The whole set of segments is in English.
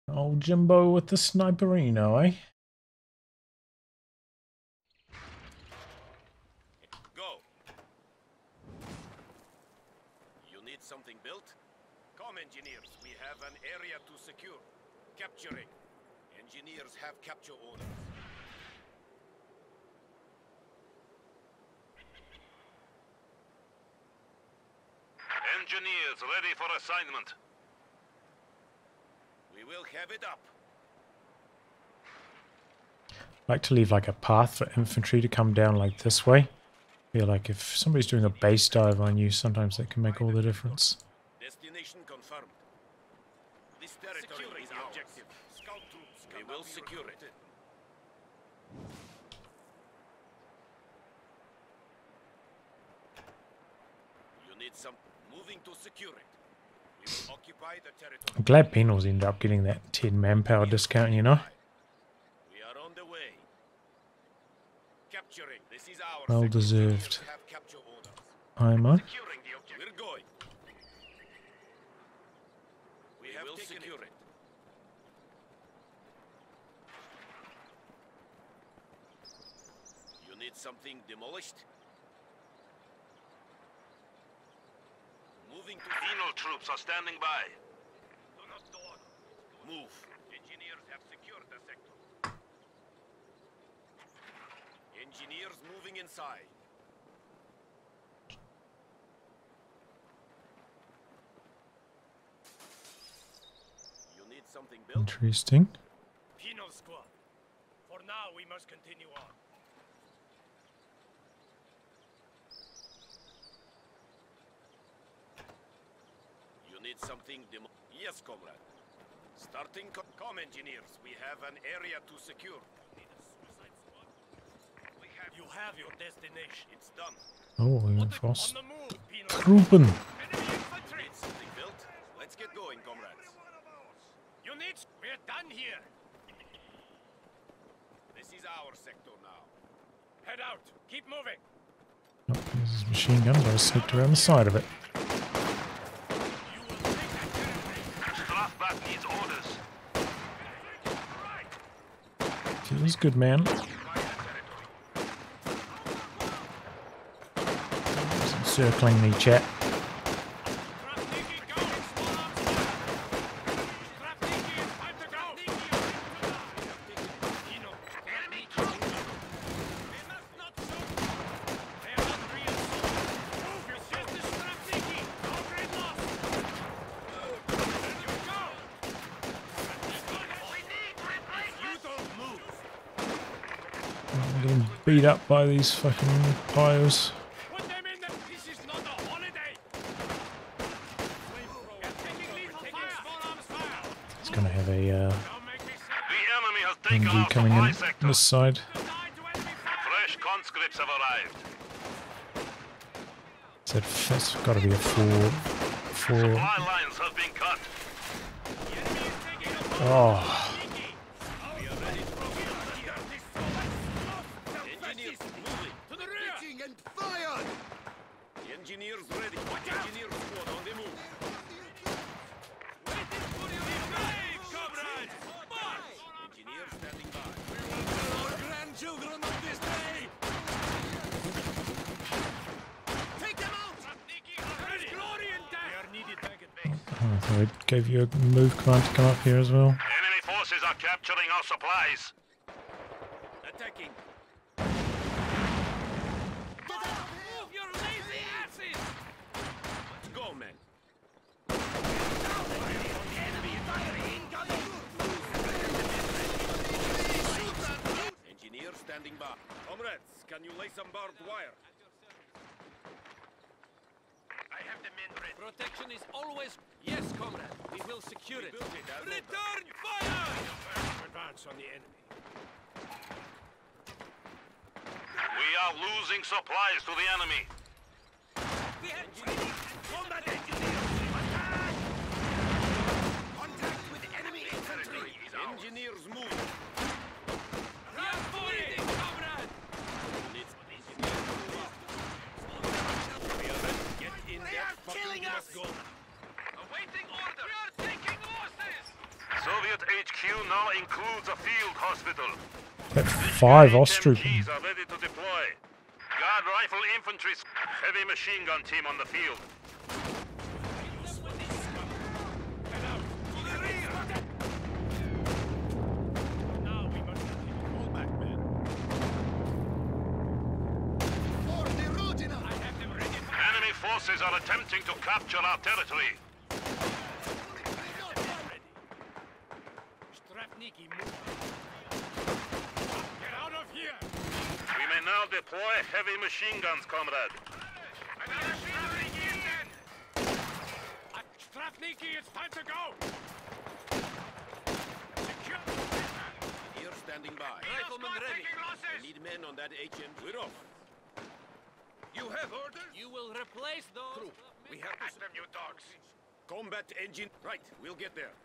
Old Jimbo with the sniperino, eh? Go. You need something built? Come, engineers. We have an area to secure. Capturing. Engineers have capture orders. Engineers ready for assignment. We will have it up. I like to leave like a path for infantry to come down like this way. I feel like if somebody's doing a base dive on you, sometimes that can make all the difference. Destination confirmed. This territory is our objective. Scout troops. We will secure it. You need some moving to secure it. We will occupy the territory. I'm glad Penals ended up getting that 10 manpower discount, you know? We are on the way. Capturing. This is our Well sector. deserved. We have capture orders. IMO. Securing the objective. We're going. We will secure it. You need something demolished? Moving to Penal troops are standing by. Do not dawdle. Move. Engineers have secured the sector. Engineers moving inside. You need something built? Interesting. Penal squad. For now, we must continue on. You need something demo... Yes, comrade. Starting... Come, engineers. We have an area to secure. Need a suicide squad? You have your destination. It's done. Oh, we went fast. On the move, Penal. Troopen. Enemy infantry. Need something built? Let's get going, comrades. Units, we're done here. This is our sector now. Head out. Keep moving. Oh, there's his machine gun, but I sneaked around the side of it. Strafback needs orders. Feels good, man. Circling me, chat. I'm getting beat up by these fucking piles. It's gonna have a The enemy has taken MG our coming in supply on sector. this side. Fresh conscripts have arrived. So that's got to be a four. Supply lines have been cut. Oh, Engineers moving. To the rear. Pitching and fire. The engineers ready. Engineer squad on the move. Waiting for your brave comrades. March. Engineers standing by. We will tell our grandchildren of this day. Take them out. There's glory in that. We are needed back at base. I thought I gave you a move command to come up here as well. Enemy forces are capturing our supplies. Attacking. Move your lazy asses! Let's go, men. Engineer standing by. Comrades, can you lay some barbed wire? I have the men ready. Protection is always... Yes, comrade. We will secure it. Return fire! Advance on the enemy. We are losing supplies to the enemy. We have training. Combat engineers. Attack! Contact with enemy infantry. Engineers move. We are moving, comrade. Units, engineers move up. We are ready. Get in there. Killing us. Go. Awaiting order. We are taking losses. Soviet arsenal includes a field hospital. That 5 Ostrich. HMGs are ready to deploy. Guard rifle infantry, heavy machine gun team on the field. Now we must fall back, men. For the Rudina! I have them ready. Enemy forces are attempting to capture our territory. Strapniki, move. Get out of here! We may now deploy heavy machine guns, comrade. Another Strapniki in then! Strapniki, it's time to go! Secure! Here standing by. Rifleman ready. We need men on that HM. We're off. You have orders? You will replace those... True. We have to... At them, you dogs! Combat engine. Right, we'll get there.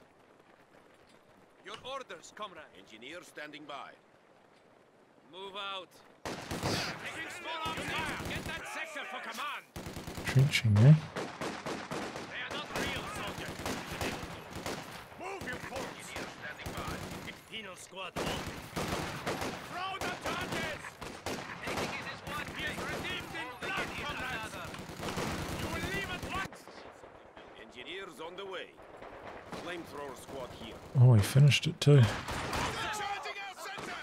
Your orders, comrade. Engineer standing by. Move out. Taking small arms fire! Get that sector for command! Trenching, eh? They are not real soldiers. Move, you fools! Engineer standing by. Penal squad. Throw the charges! Taking it is one. He is redeemed in blood, comrades! You will leave at once! Engineers on the way. Flamethrower squad here. Oh, he finished it too. Charging out center!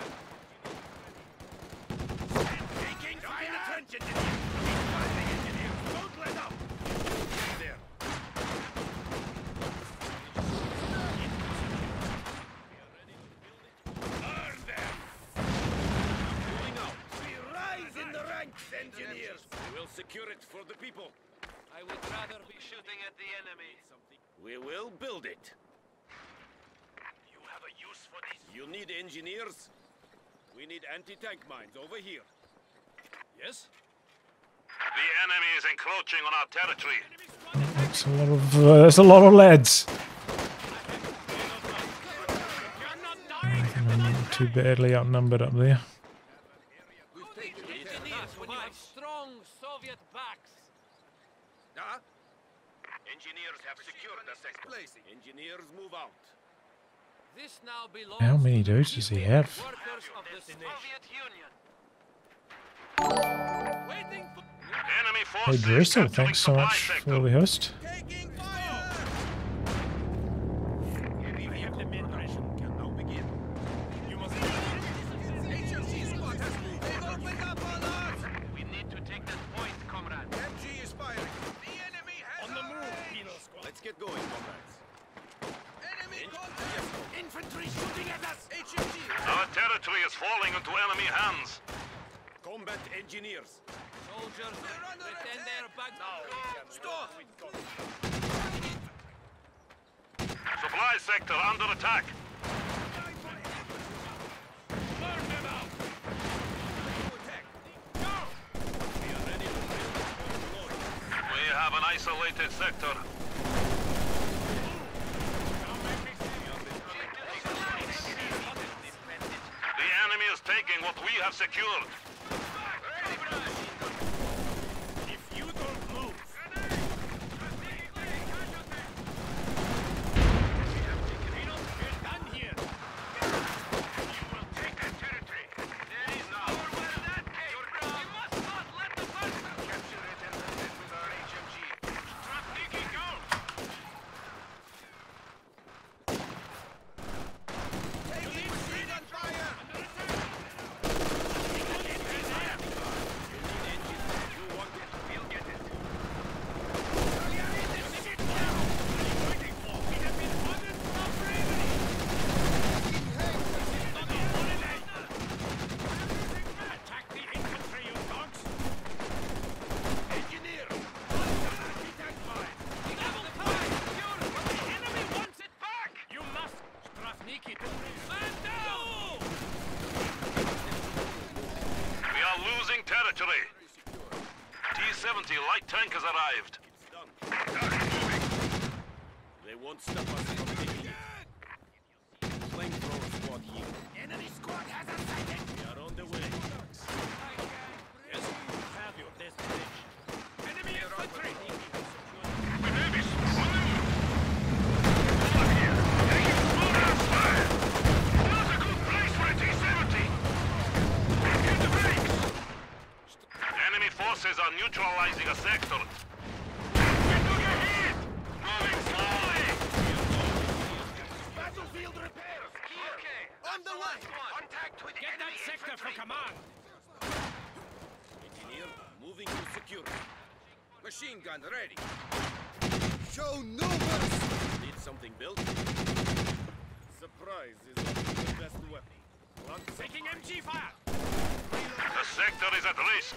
Taking fire! In the trench, engineer! Keep fighting, engineer! Don't let up! There. Burn them! Moving out. We rise in the ranks, engineers! We will secure it for the people. I would rather be shooting at the enemy. We will build it. You have a use for this? You need engineers? We need anti-tank mines over here. Yes? The enemy is encroaching on our territory. That's a lot of lads. You're not dying! I'm too badly outnumbered up there. Engineers, when you have strong Soviet backs. Engineers have secured the sector. Engineers move out. This now belongs How many to the dudes does he people, have? workers of the Soviet Union. Waiting for... Enemy Hey forces Dressel, capturing thanks so supply much sector. for the host. Taking fire! We have the main operation. Can now begin. You must... HMC squad has moved. They've opened up on us! We need to take that point, comrade. MG is firing. The enemy has on the move, penal squad. Let's get going, comrades. Enemy contact! Infantry shooting at us! HMG! Our territory is falling into enemy hands. Combat engineers. Soldiers, pretend they are back now. Stop! Supply sector under attack. Burn them out! Go! We are ready to build. We have an isolated sector. The enemy is taking what we have secured. If you don't move... We're done here! You will take that territory! There is power where that came! You must not let the first... Capture it and land it with our HMG. Strapniki, go! Taking machine on fire! Under attack! We'll get it. Attack the infantry, you dogs! Engineer! Anti-tank mine! Level 5! The enemy wants it back! You must! Strapniki to man down! We are losing territory. T-70 light tank has arrived. They won't stop us from taking it. Flamethrower squad here. Enemy squad has us sighted! We are on the way. Yes, have your destination. Enemy infantry! Davis, on the move. Over here. Taking full ass fire. Underway! Contact with Get that enemy sector for infantry. command! Engineer, moving to security. Machine gun ready. Show no mercy! Need something built? Surprise is often the best weapon. Taking MG fire! The sector is at risk.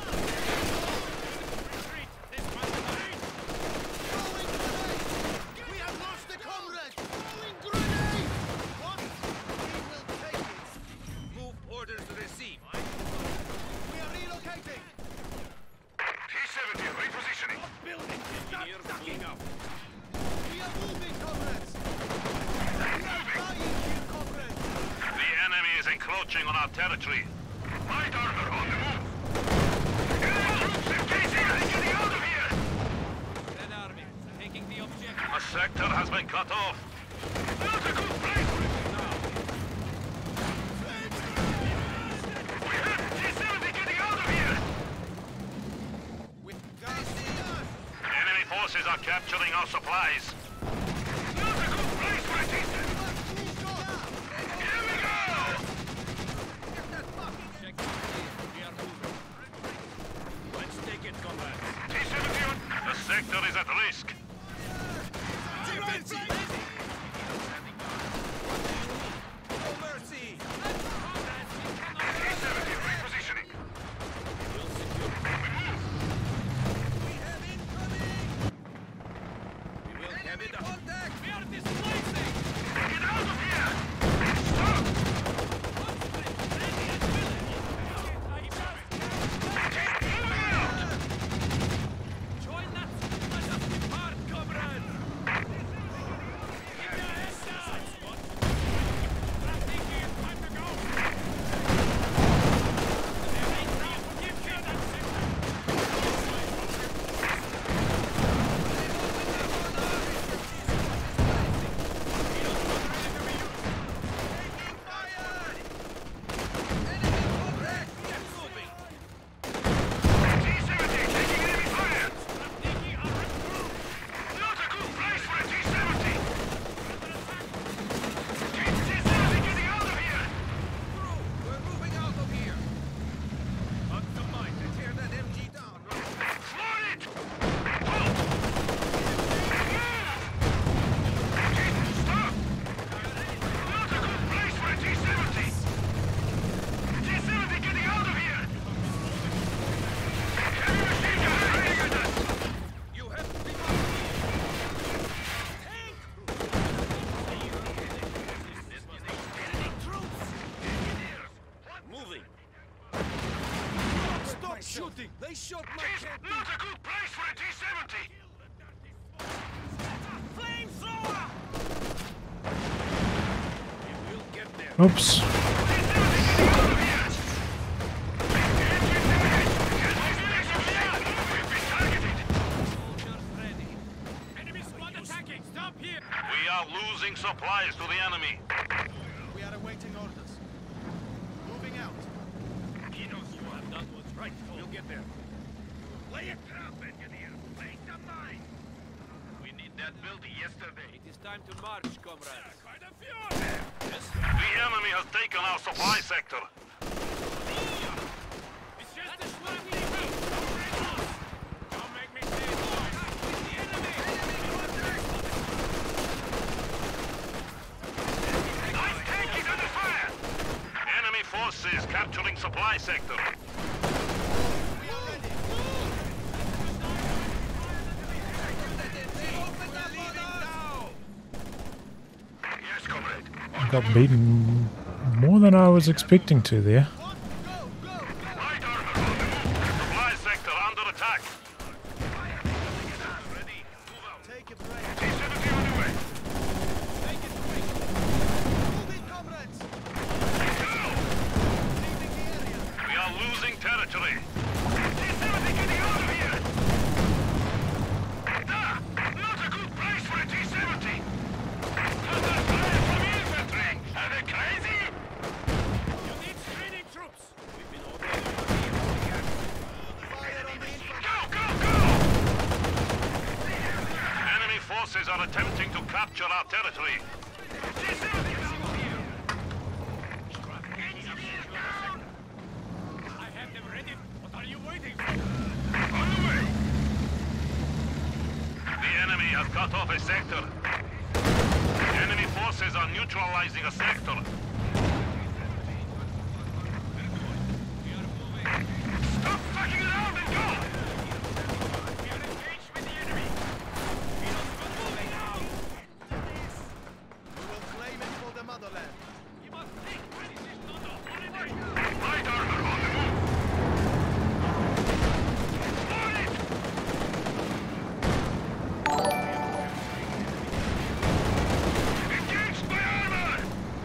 Retreat! This one's in the lead! Throwing grenade! We have lost a comrade! Throwing grenade! What? We will take it! Move orders received. We are relocating! T-70 repositioning. Building! Engineer, pulling out. We are moving, comrades! We are dying here, comrades! The enemy is encroaching on our territory. Light armor on the move. Troops in KC are getting out of here. Red Army, taking the objective. A sector has been cut off. Not a good place for it now. We have T-70 getting out of here. They see us! Enemy forces are capturing our supplies. Not a good place for a T-70. Here we go. Check the clear. We are moving. Let's take it, comrades. T-70 on. The sector is at risk. To right flank! No mercy. T-70 repositioning. We'll secure. We have incoming! We will have it up. Contact! We are displacing! Get out of here. Stop. Ready and willing! I just Moving out. join that! Let us depart, comrades! Keep your heads down! Traffic here, time to go! There ain't room for you, kill that sector! T-70 taking enemy fire. Taking our route! Not a good place for a T-70. T-70 getting out of here. We're moving out of here. On the mind! Tear that MG down. Floor it. Halt. Move. Stop. Not a good place for a T-70. T-70 getting out of here. Heavy machine gun aiming at us. You have to be moving. Stop shooting! They shot my captain! Not a good place for a T-70. Flamethrower! We'll get there. Oops. Soldiers ready! Enemy squad attacking! Stop here! We are losing supplies to the enemy. We are awaiting orders. Moving out. He knows you have done what's right. We'll get there. Lay a trap, engineer. Make the mine. We need that built yesterday. It is time to march, comrades. The enemy has taken our supply sector. It's just a swamp route! Don't make me say it twice! The enemy! Nice tank is under fire. Enemy forces capturing supply sector. We are ready. Open up on us! Yes, comrade. I got beaten more than I was expecting to there. Go, go! Light armor on the move. Supply sector under attack. Ready. Move out. Take a break. T-70 on the way. Make it quick. Moving, comrades! Leaving the area. We are losing territory. T-70 getting out of here. Ah, not a good place for a T-70. Under fire from infantry. Are they crazy? You need training troops! We've been ordered. Fire on the infantry. Go, go, go! Enemy forces are attempting to capture our territory. T-70 down here. has cut off a sector. Enemy forces are neutralizing a sector. Stop fucking around and go! We are engaged with the enemy. We are moving out. We will claim it for the motherland. You must think when it is not a holiday. Light armor on the move! On it! Engaged by armor!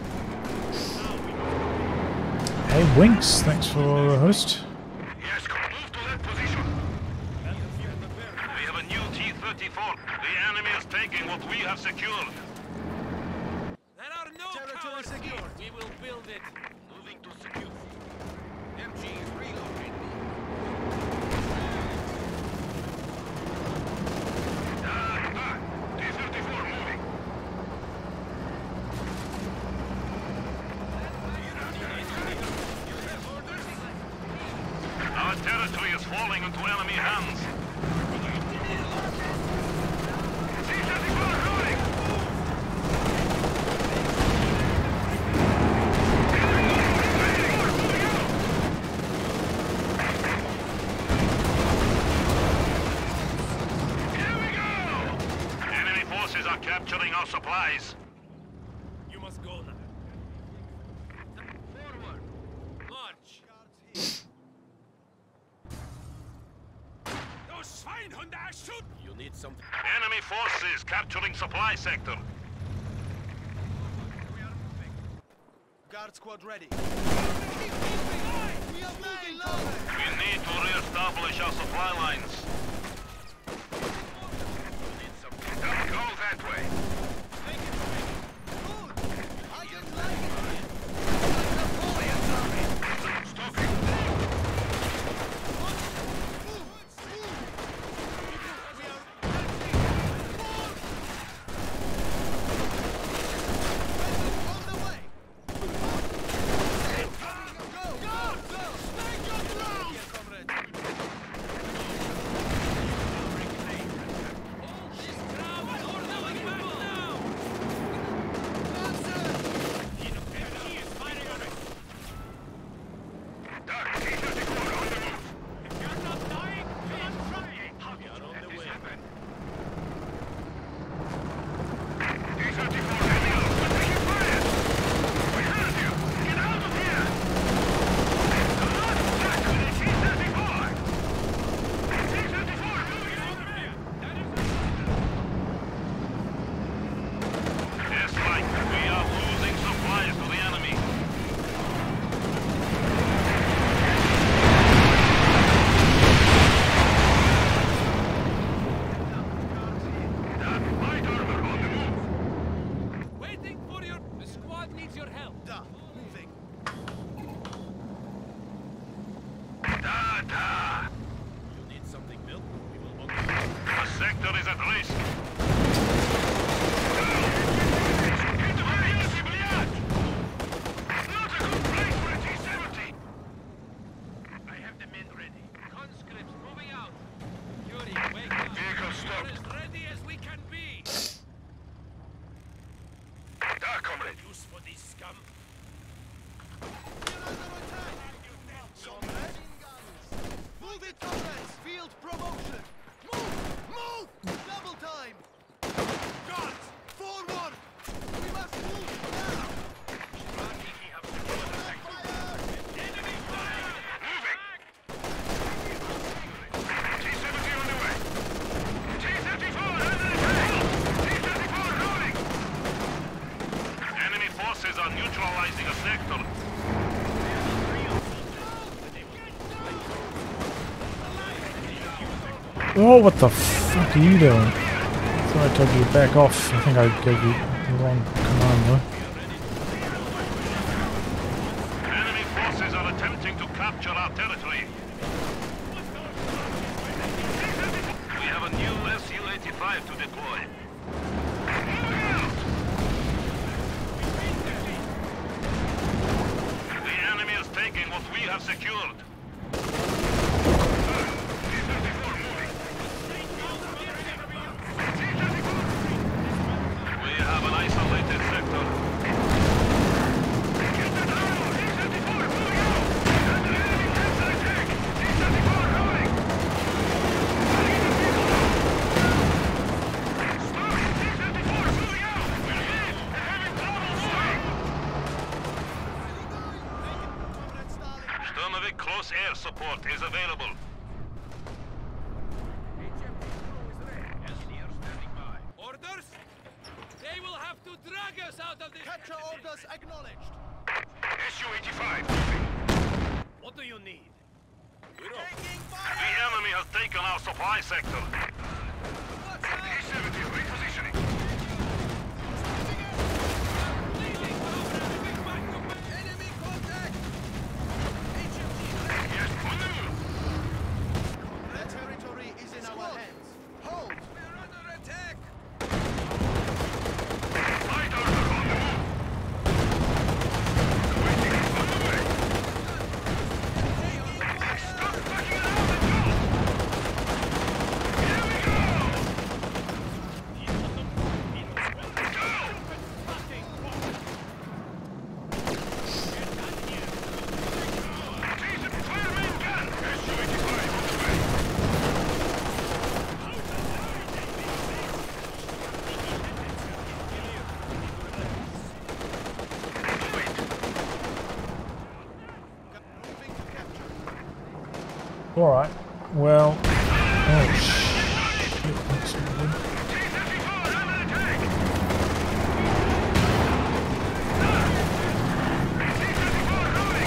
Hey, Winks, thanks for the host. Yes, move to that position. We have a new T-34. The enemy is taking what we have secured. There are no Territory cowards here. secured. We will build it. Moving to secure. MG is relocating. T-34 moving. Our territory is falling into enemy hands. T-34 rolling! Here we go! Enemy forces are capturing our supplies. You must go now. Forward. March. Those Schweinhunde shoot! You need something. Enemy forces capturing supply sector. Guard squad ready. We need to re-establish our supply lines. Don't go that way. Stop it. This crowd is ordering back now! MG is firing on us! Doc, T-34 on the move. If you're not dying, you're not trying! We are on the way. T-34 heading out. We're taking fire. We heard you. Get out of here. Do not attack with a T-34. T-34 moving out. Yes, Mike. We are losing supplies to the enemy. Light armor on the move. Waiting for your... The squad needs your help. Moving. Da. You need something built? We will The sector is at risk. Into Haiti, блядь! Not a good place for a T-70. I have the men ready. Conscripts moving out. Yuri, wake up. Vehicle We're stopped. as ready as we can be. Da, comrade. Use for this scum. Move it, comrades! Field promotion! Move! Move! Double time! Guards! Forward! We must move now! Enemy fire! Moving. T-70 on the way. T-34 under attack. T-34 rolling. Enemy forces are neutralizing a sector. Oh, what the fuck are you doing? I thought I told you to back off. I think I gave you the wrong command though. Enemy forces are attempting to capture our territory. We have a new Su-85 to deploy. Moving out! The enemy is taking what we have secured. T-34 moving. T-34 Heavy close air support is available. Engineer standing by. Orders? They will have to drag us out of this. Capture orders acknowledged. Su-85. What do you need? Taking The fire! enemy has taken our supply sector. Watch out! T-70 repositioning. Leading comrades, back to base. Enemy contact! HMG ready! Yes, on the move. That territory is in our hands. Hold! We're under attack! Light armor on the move. Waiting on the way. Taking fire! Stop fucking around and go. Here we go. Decent fire main gun. Su-85 on the way. Moving to capture. Alright, well... Oh, shit. That's not good. T-34 under attack. T-34 rolling.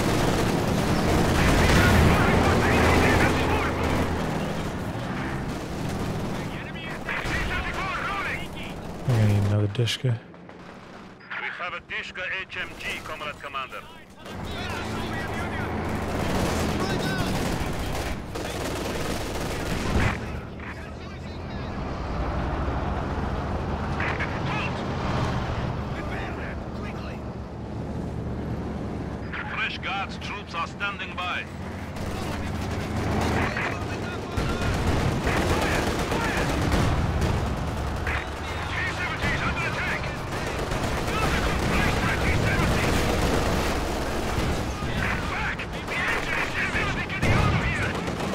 T-34 rolling. I need another Dishka. We have a Dishka HMG, Comrade Commander. Fresh Guards troops are standing by. T-70 is under attack. Not a good place for a T-70. Back! The engine is T-70 getting out of here!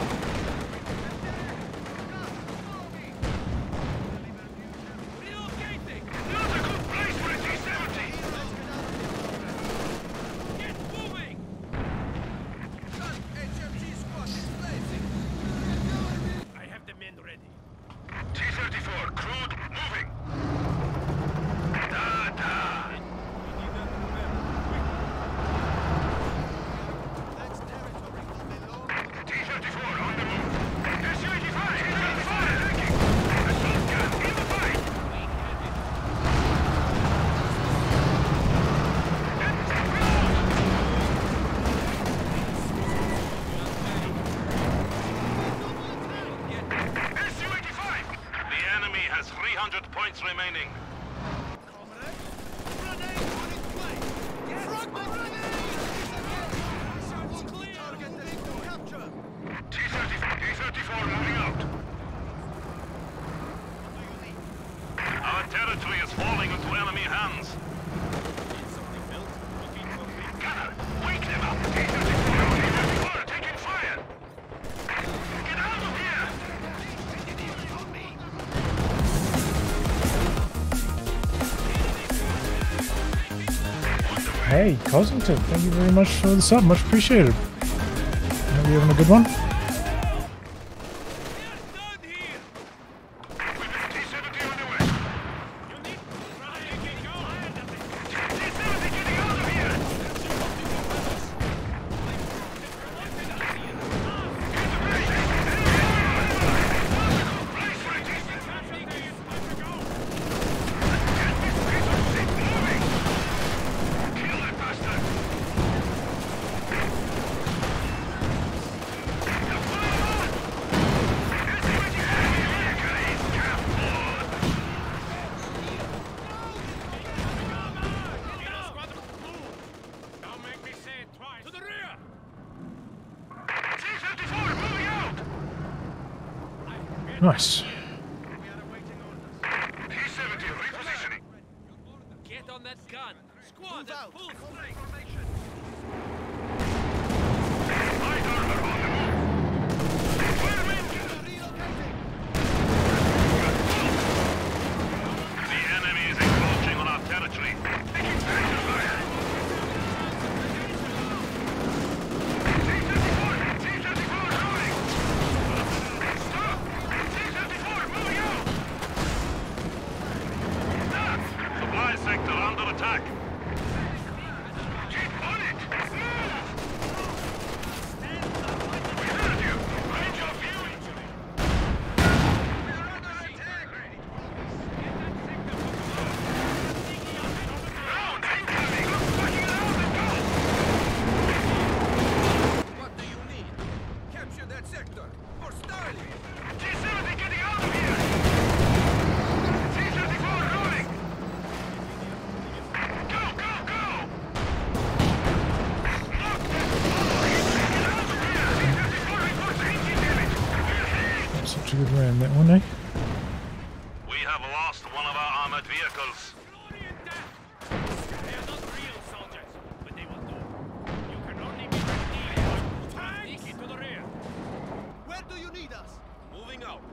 Relocating. Not a good place for a T-70. Get moving. HMG squad is blazing. I have the men ready. T-34, crude, moving. That's territory will belong to the T-34 on the move. Su-85 is on fire. Assault gun in the fight. Su-85. The enemy has 300 points remaining. comrade. Grenade on its way. Fragment grenade! Target ready to capture. T-34 moving out. Our territory is falling into enemy hands. Gunner, wake them up! T-34 taking fire! Get out of here! On me! Hey, Cosington, thank you very much for the sub. Much appreciated. Hope you're having a good one. We are done here. We've got T-70 on the way. You need to try and get your hand at it. T-70 getting out of here! Place for a T-70! Kill that bastard! Don't make me say it twice. To the rear. T-54 moving out! Nice. T-70 repositioning. Get on that gun. Squad at out. full strength. Light armor on the move. Firemen! Relocating. The enemy is encroaching on our territory. Taking special fire. T-74 good ram, that one, eh? We have lost one of our armored vehicles. Glory and death! They are not real soldiers, but they will do. You can only be redeemed. Tanks! To the rear. Where do you need us? Moving out.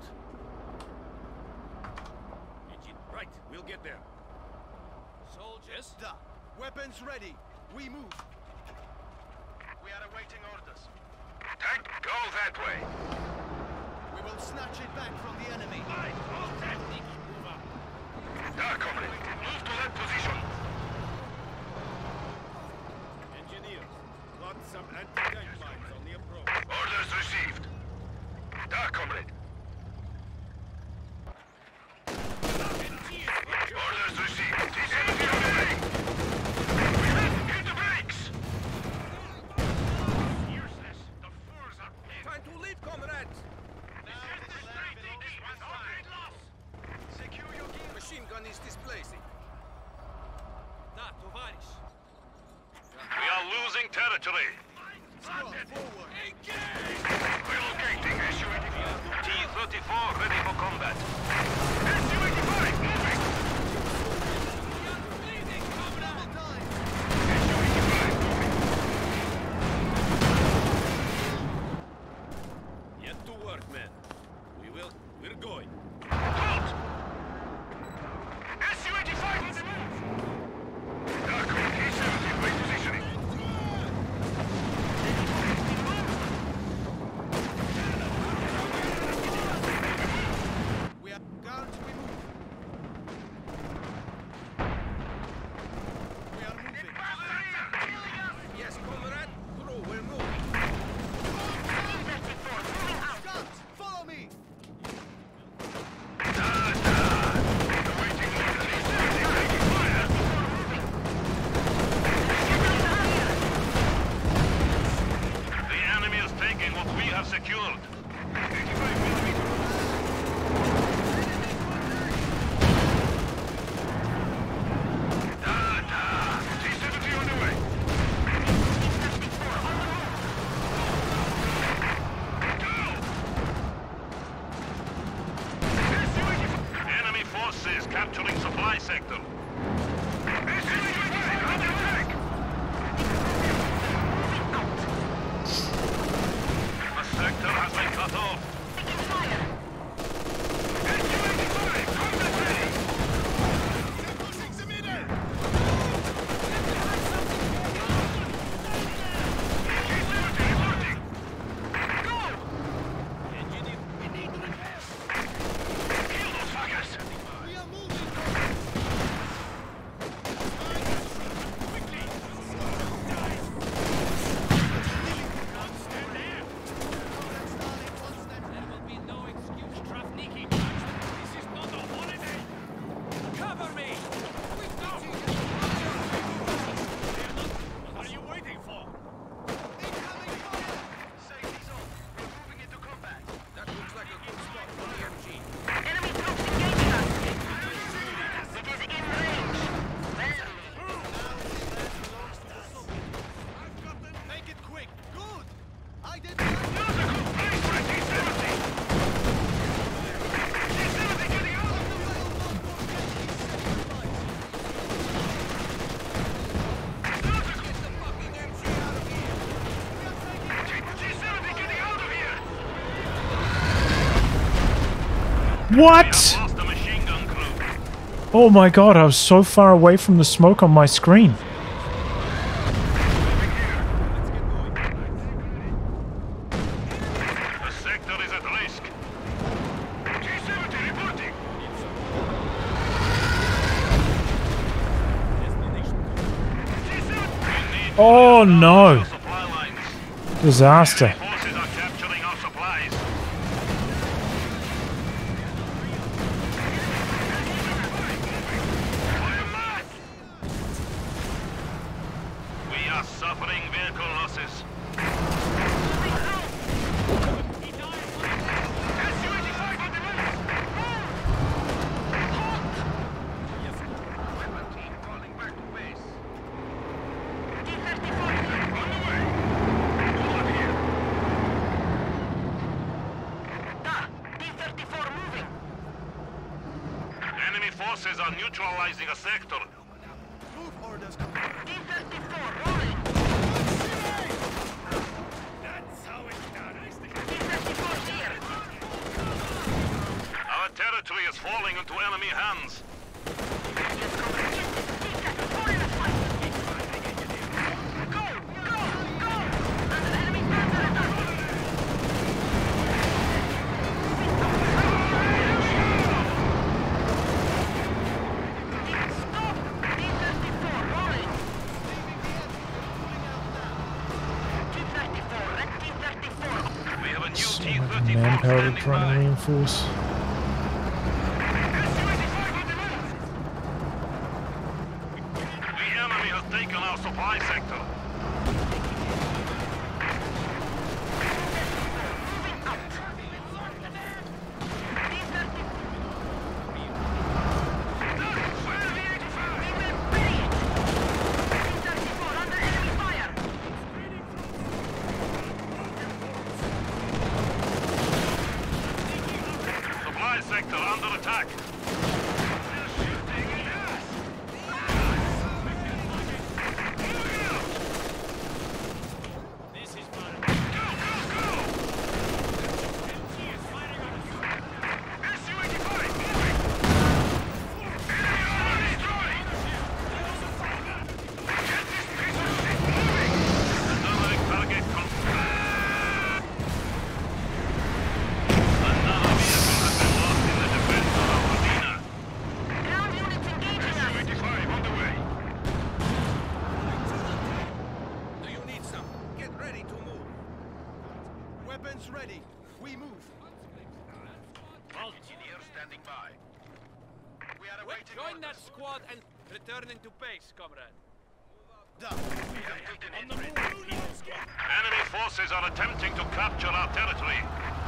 Engine, right, we'll get there. Soldiers? Da. Weapons ready. We move. We are awaiting orders. Tank, go that way. We will snatch it back from the enemy. Aye, all set. Move up. There, comrade. Move to that position. Engineers, plot some anti-tank mines on the approach. Orders received. There, comrade. Orders received. T-70 on the way. Hit the brakes. Useless. The fools are dead. Time to leave, comrades! Secure your gear. Machine gun is displacing. Da, tovarish. We are losing territory. Squad, forward! Relocating SU-85. T-34 ready for combat. SU-85 moving. Bleeding, comrade! Double time! SU-85 moving. Get to work, men. We're going. Halt! SU-85 on the move. Darko, T-70 repositioning. We are guards, we move. We are moving. Yes, comrade. Through, we're moving. Scouts, follow me! Awaiting orders. T-70 taking fire. The enemy is taking what we have secured. 85 millimeters. T-70 on the way. Enemy forces capturing supply sector. SU-85 under attack. The sector has been cut off. SU-85 combat ready. T-70 reporting. Go! Engineer, we need to repair. Kill those fuckers. We are moving! There will be no excuse, Travniki. This is not a holiday. Cover me! What are you waiting for? Incoming fire! Safety's on. We're moving into combat. That looks like a good spot for the MG. Enemy troops engaging us. It is in range. Make it quick. Good! I did Musical, place for a T-70. T-70 getting out. T-70 getting out of here. What? Lost the machine gun crew. Oh my god, I was so far away from the smoke on my screen. The sector is at risk. T-70 reporting. T-70. Oh no! Supply lines. Disaster. Forces are capturing our supplies. We are suffering vehicle losses. SU-85 on the move. Weapon team falling back to base. T-34. On the way. Hold up here. Da, T-34 are neutralizing a sector. Move orders confirmed. T-34 rolling. That's how it's done. T-34 here. Our territory is falling into enemy hands. Yes, comrade. T-34 in the fight. Go! Go! Go! Under enemy fire attack. Stop! T-34 rolling. T-34, red T-34. We have a new So much T-34 manpower to standing try and by. reinforce. Su-85 on the move! The enemy has taken our supply sector. Moving out. T-34. We will bury it. T-34 under enemy fire. Supply sector under attack. This is fun. Su-85 moving! Another target confirmed. Another vehicle has been lost in the defense of our arena. Ground units engaging us. Su-85 on the way. Do you need some? Get ready to move. Weapons ready. We move. Engineer standing by. We are awaiting Join that orders. squad and returning to base, comrade. Done. We have taken entry. Enemy forces are attempting to capture our territory.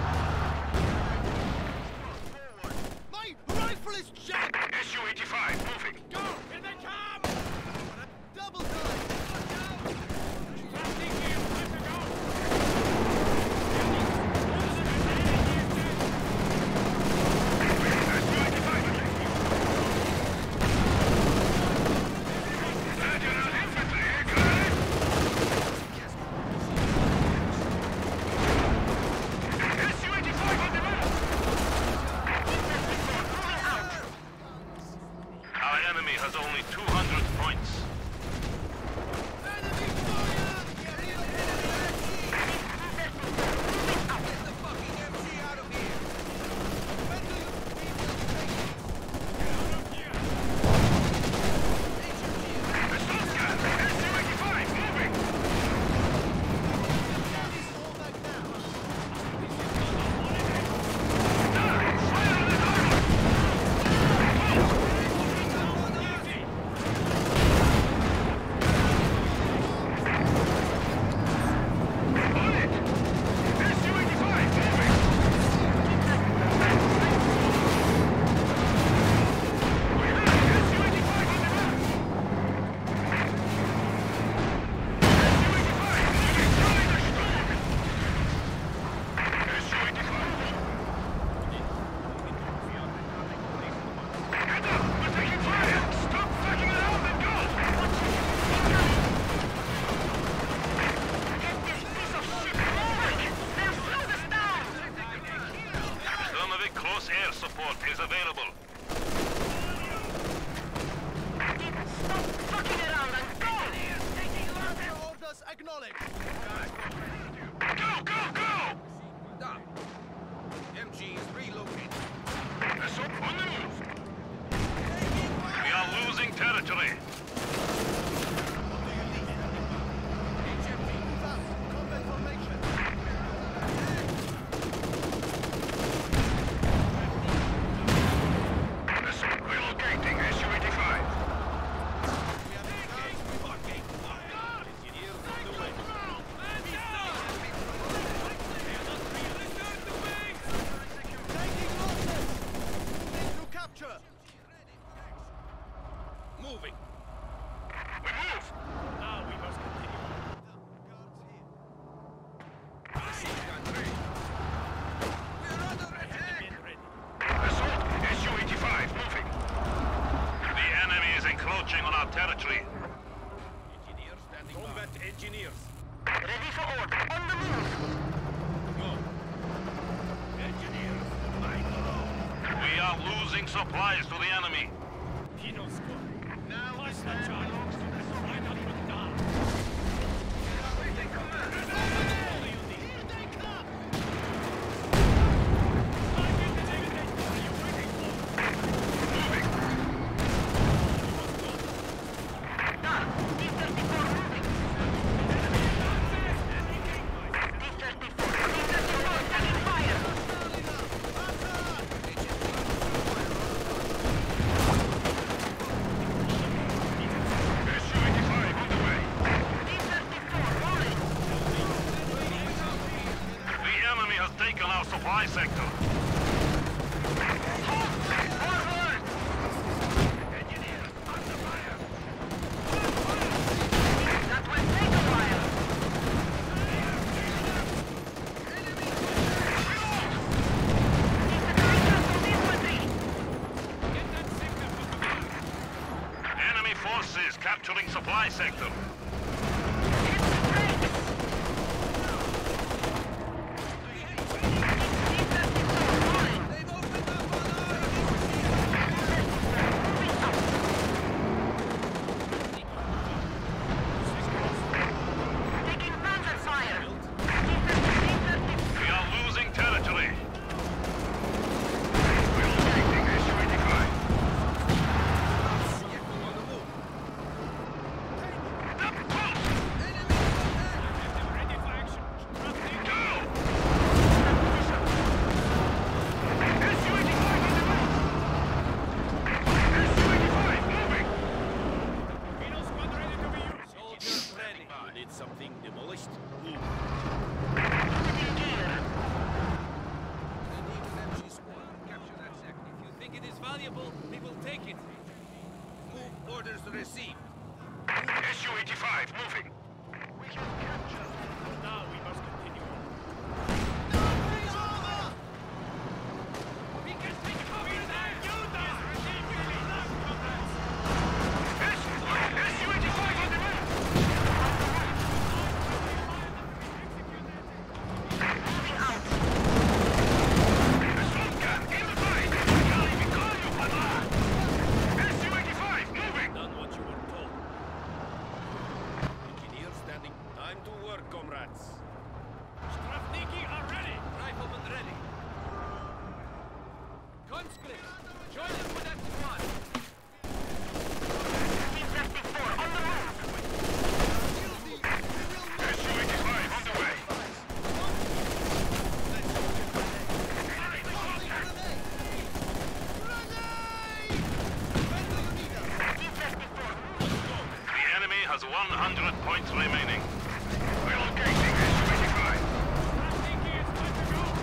Forward. My rifle is jammed. Su-85 moving. Go! Here they come! Double time. Tracking here, time to go! Our enemy has only 200 points. Enemy fire! Get the fucking MC out of here. When do you people take it? Su-85 moving. Please hold back now. Su-85 moving. Thermavik close air support is available. Stop fucking around and go! Orders acknowledged. Go, go, go! Done. MG is relocated. On the move. We are losing territory. HMG, move out. Combat formation. Relocating Su-85. We have the guns remarking. Engineers on the way. Engineers. Ready for order. On the move. Go. Engineers. Michael. We are losing supplies to the enemy. Penal squad. Now Pass this the land charge. belongs to the Line up and down. Awaiting command. All you need. Here they come! I will take it. What are you waiting for? Done. T-34 moving. T-34. T-34 taking fire. Su-85 on the way. T-34 rolling. The enemy has taken our supply sector. Forward. Engineers. Under fire. That will take a while. Get that sector for command. Enemy forces capturing supply sector. They've opened up on our... Taking panzer fire. We are losing territory. Relocating Su-85. Up close! Get them ready for action. Drafting. Go! Su-85 on the move! Su-85 moving! Penal squad ready to be used. Soldiers ready. You need something demolished? Move. Capture that sector. If you think it is valuable, we will take it. Move orders received. Su-85 moving! We can capture. Now we must continue on. It's over! We can take it over there. You know. Really not, comrades. Su-85 on the move! Moving out. Slotgun in the fight! Kali Vikonu, Padla! Su-85 moving! Done what you were told. Engineers standing. Time to work, comrades. Strafniki are ready. Riflemen ready. Conscripts, join us with that squad. T-34 on the move. Su-85 on the way! T-34 The enemy has 100 points remaining. Relocating Su-85. Strafniki is good to go.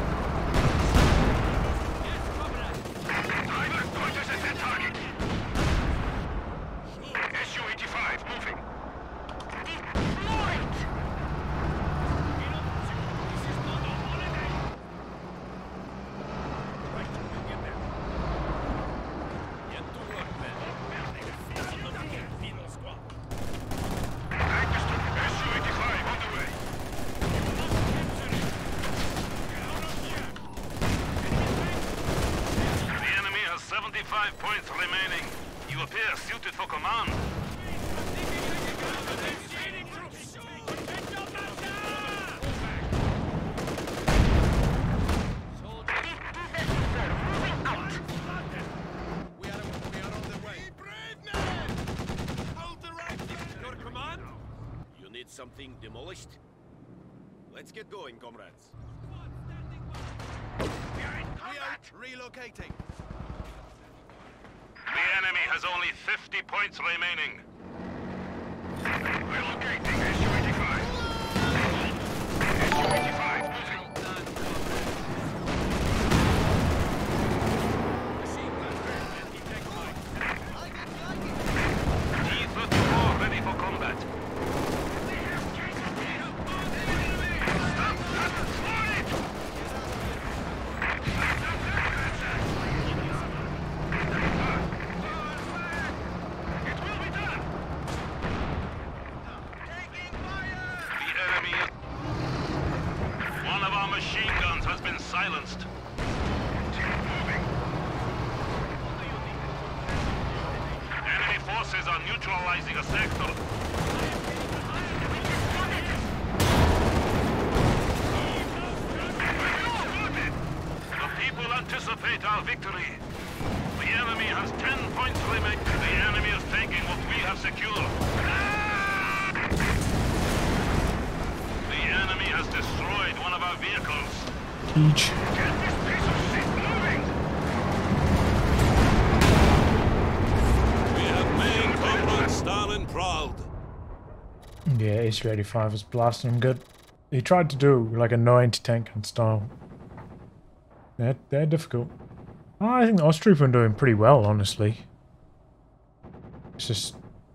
Yes, comrades. Driver, going to set their target. Su-85 moving. deployed. Penal pursuit. This is not a holiday. Right, we'll get there. Get to work, men. Penal squad. Lancaster, Su-85 on the way. You must capture it. Get out of here. The enemy has 75 points remaining. You appear suited for command. T-34 moving out. We are on the way. Brave men! Hold the right Your command? You need something demolished? Let's get going, comrades. We are relocating. The enemy has only 50 points remaining. Relocating Su-85. Su-85 moving. T-34 ready for combat. Stop! Slow it! It will be done! machine guns has been silenced. Enemy forces are neutralizing a sector. The people anticipate our victory. The enemy has 10 points remaining. The enemy is taking what we have secured. The enemy has destroyed one of our vehicles. Huge. Get this piece of shit moving! We have made Comrade Stalin proud. Yeah, SU-85 was blasting him good. He tried to do like a no anti-tank gun style. They're difficult. I think the Osttrooper are doing pretty well, honestly. It's just...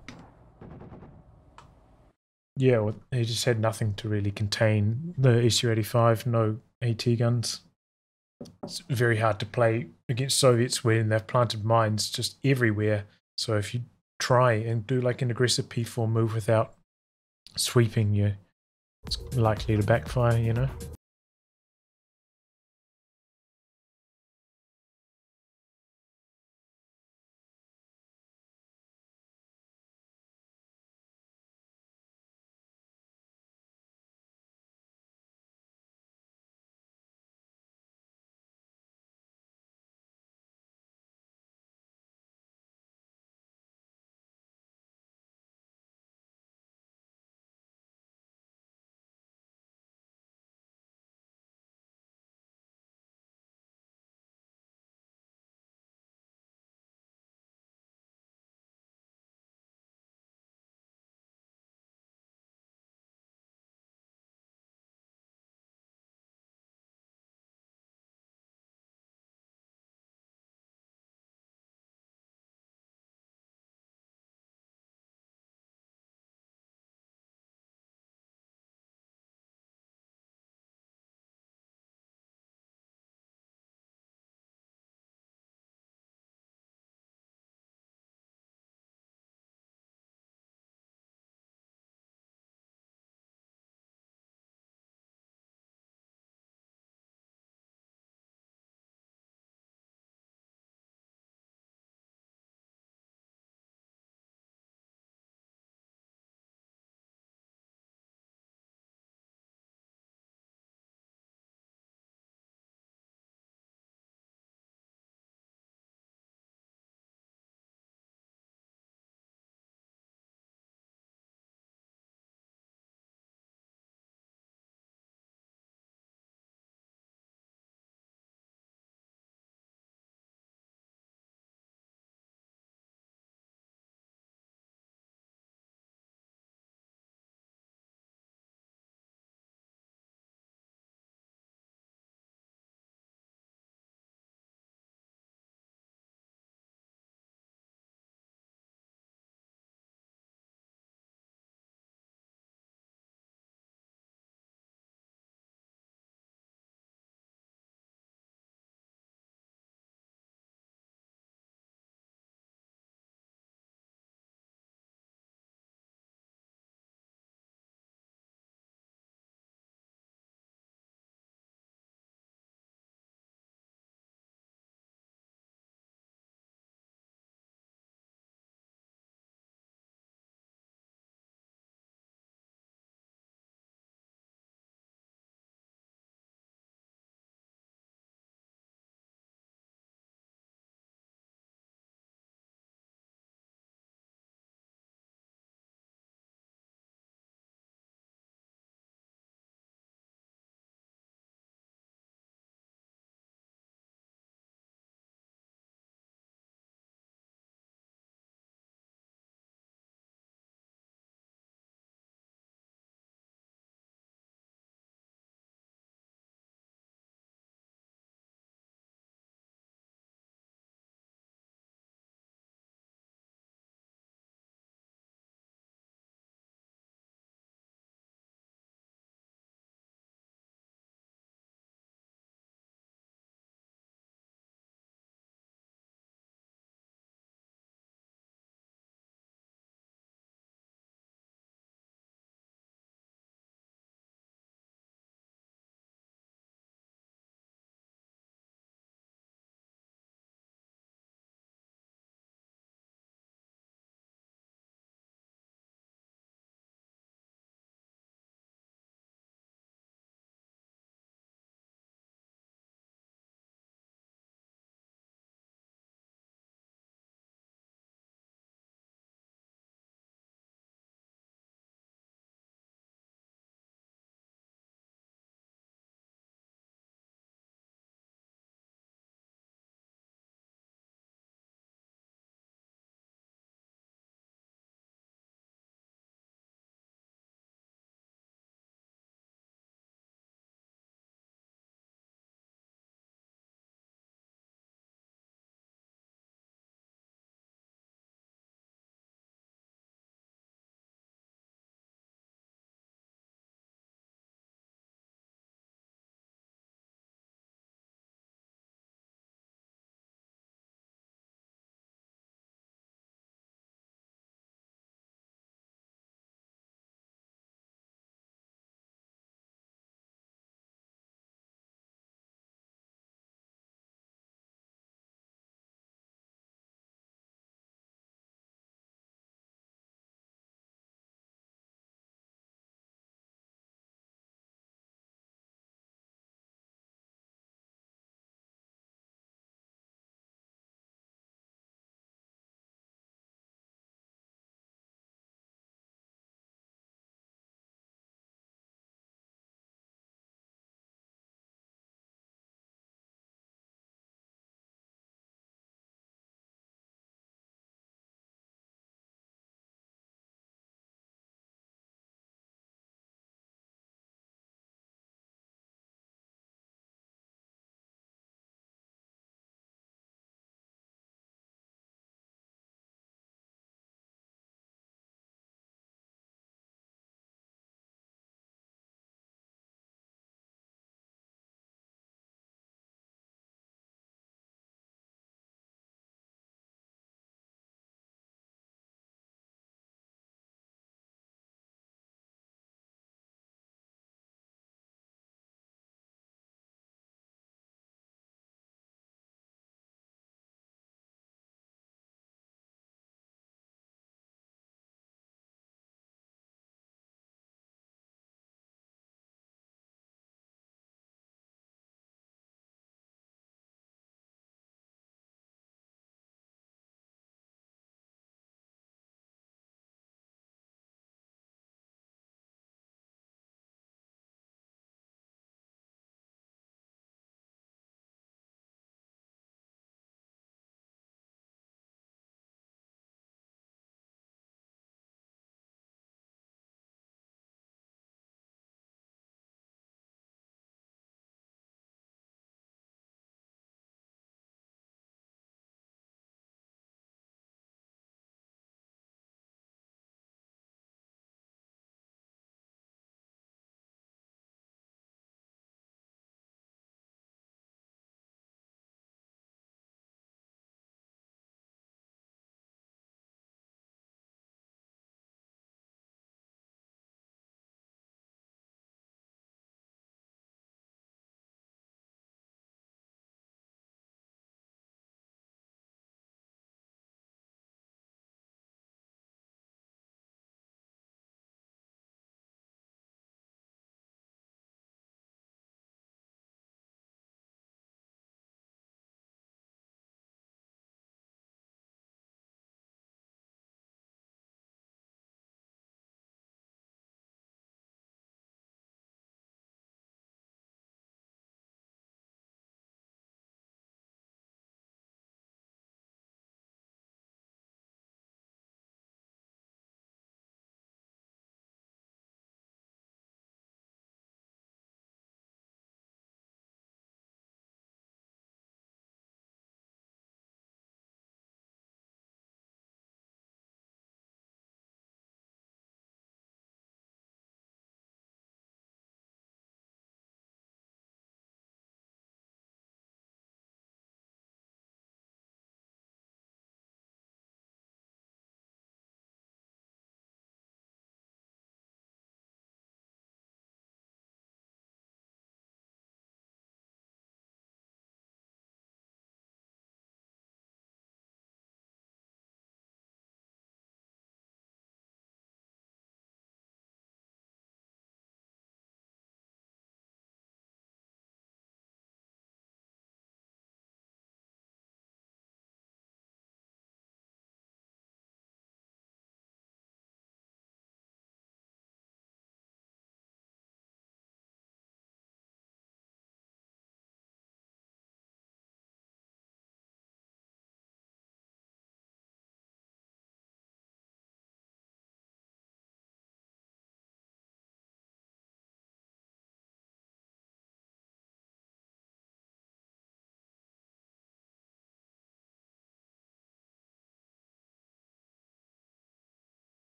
yeah, well, he just had nothing to really contain the SU-85, no AT guns. It's very hard to play against Soviets when they've planted mines just everywhere. So if you try and do like an aggressive P4 move without sweeping, it's likely to backfire, you know?